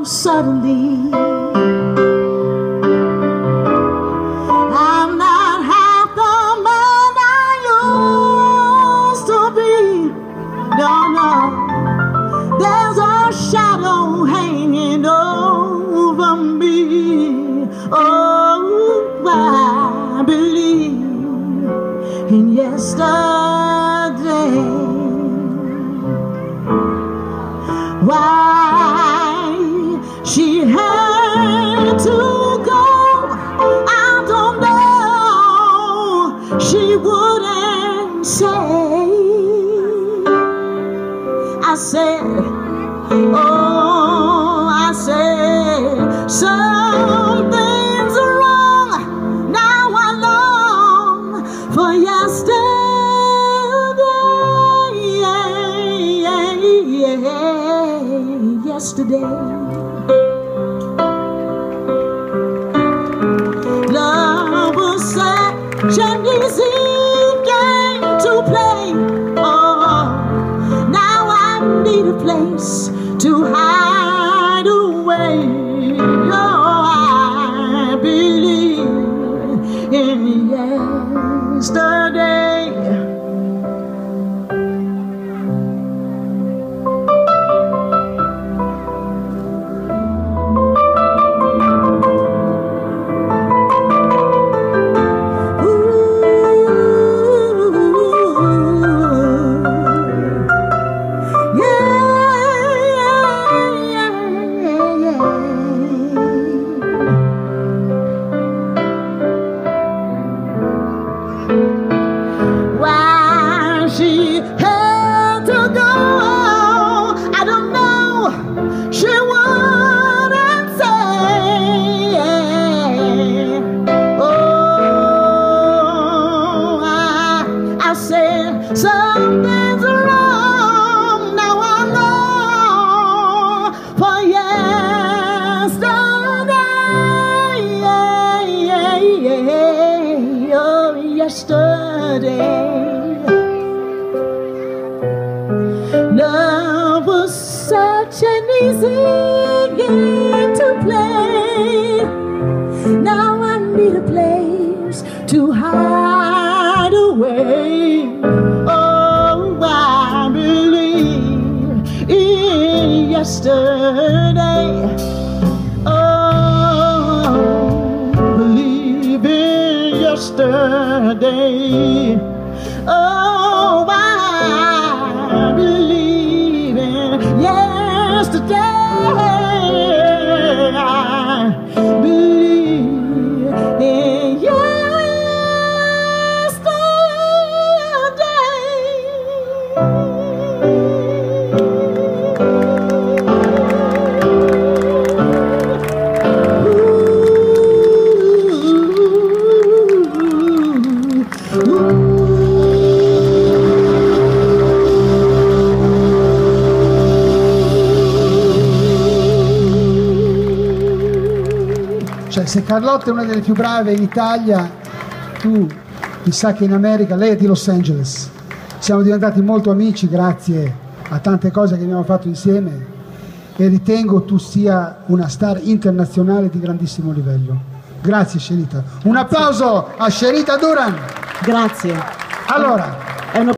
suddenly I'm not half the man I used to be. No, no, there's a shadow hanging over me. Oh, I believe in yesterday. Why she had to go, I don't know. She wouldn't say. I said, oh, I said, something's wrong. Now I long for yesterday. Yesterday, love was such an easy game to play. Oh, now I need a place to hide away. Oh, I believe in yesterday. She had to go, I don't know, she wouldn't say. Oh, I said something's wrong. Now I know for yesterday. Oh, yesterday. Love was such an easy game to play. Now I need a place to hide away. Oh, I believe in yesterday. Oh, believe in yesterday. Oh, I believe in yesterday. I believe in Cioè, se Carlotta è una delle più brave in Italia, tu mi sa che in America, lei è di Los Angeles. Siamo diventati molto amici grazie a tante cose che abbiamo fatto insieme e ritengo tu sia una star internazionale di grandissimo livello. Grazie Sherrita. Un applauso a Sherrita Duran. Grazie. Allora,